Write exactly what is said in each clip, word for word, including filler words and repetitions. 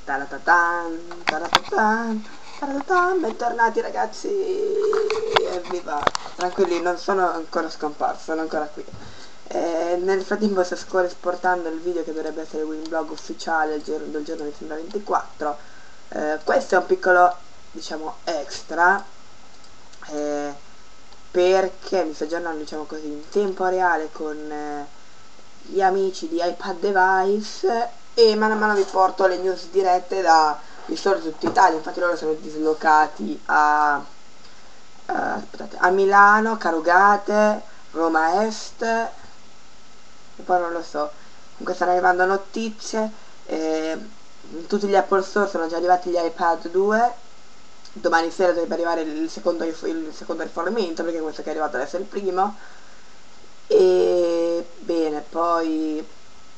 Taratatan, taratatan, taratatan, bentornati ragazzi, evviva, tranquilli, non sono ancora scomparso, sono ancora qui. E nel frattempo sto ancora esportando il video che dovrebbe essere il vlog ufficiale del giorno, del giorno mi sembra ventiquattro. Eh, questo è un piccolo, diciamo, extra, eh, perché mi sto aggiornando, diciamo così, in tempo reale con eh, gli amici di iPad Device, e mano a mano vi porto le news dirette da store di tutta Italia. Infatti loro sono dislocati a, uh, aspettate, a Milano, Carugate, Roma Est e poi non lo so. Comunque stanno arrivando notizie, eh, in tutti gli Apple Store sono già arrivati gli iPad due. Domani sera dovrebbe arrivare il secondo, il secondo rifornimento, perché questo che è arrivato adesso è il primo. E bene, poi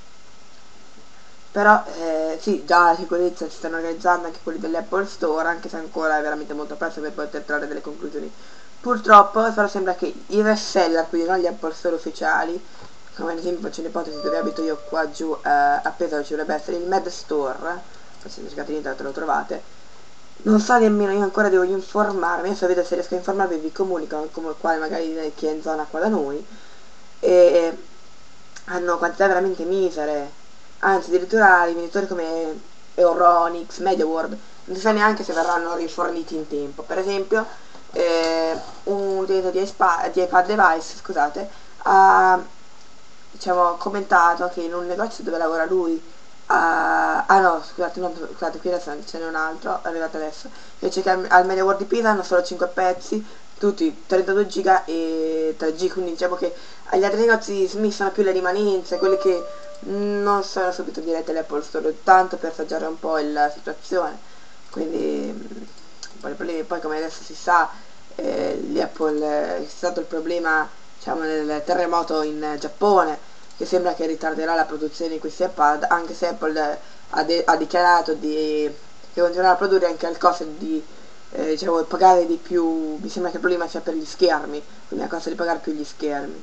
però eh, sì, già la sicurezza si stanno organizzando anche quelli dell'Apple Store, anche se ancora è veramente molto presto per poter trarre delle conclusioni. Purtroppo però sembra che i reseller, quindi non gli Apple Store ufficiali, come ad esempio faccio un'ipotesi dove abito io qua giù eh, a Pesaro ci dovrebbe essere il Med Store, se cercate in internet lo trovate, non so nemmeno, io ancora devo informarmi, adesso vedo se riesco a informarvi, vi comunico come qua magari chi è in zona qua da noi, e hanno quantità veramente misere, anzi addirittura i venditori come Euronics, MediaWorld non si sa neanche se verranno riforniti in tempo. Per esempio eh, un utente di, di iPad Device, scusate, ha, diciamo, commentato che in un negozio dove lavora lui, ah, ah no, scusate, non, scusate, qui adesso ce n'è un altro, è arrivato adesso, invece che al, al MediaWorld di Pisa hanno solo cinque pezzi, tutti trentadue giga e tre G, quindi diciamo che agli altri negozi smissano più le rimanenze, quelli che non sono subito dirette all'Apple Store, tanto per assaggiare un po' la situazione. Quindi poi, poi come adesso si sa, eh, l'Apple è stato il problema, diciamo, nel terremoto in Giappone, che sembra che ritarderà la produzione di questi iPad, anche se Apple ha, ha dichiarato di, che continuerà a produrre anche al costo di eh, diciamo, pagare di più. Mi sembra che il problema sia per gli schermi, quindi a costo di pagare più gli schermi.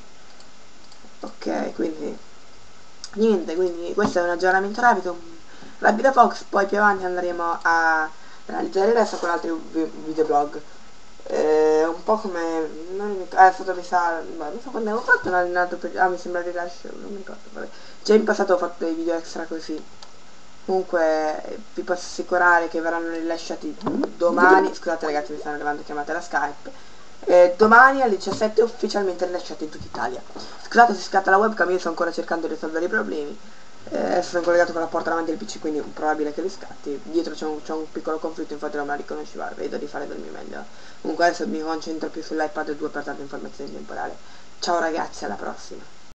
Ok, quindi niente, quindi questo è un aggiornamento rapido, un rapido Fox, poi più avanti andremo a analizzare il resto con altri videoblog. Eh, un po' come non mi ricordo, adesso mi sa, non so quando avevo fatto un allenamento per, ah mi sembra il rilascio, non mi ricordo, vabbè. Già in passato ho fatto dei video extra così. Comunque vi posso assicurare che verranno rilasciati domani. Scusate ragazzi, mi stanno arrivando chiamate da Skype. Eh, domani alle diciassette ufficialmente rilasciati in tutta Italia. Scusate se scatta la webcam, io sto ancora cercando di risolvere i problemi. Eh, adesso sono collegato con la porta davanti del P C, quindi è probabile che riscatti. Dietro c'è un, un piccolo conflitto, infatti non me la riconosceva, vedo di fare del mio meglio. Comunque adesso mi concentro più sull'iPad due per tante informazioni in tempo reale. Ciao ragazzi, alla prossima.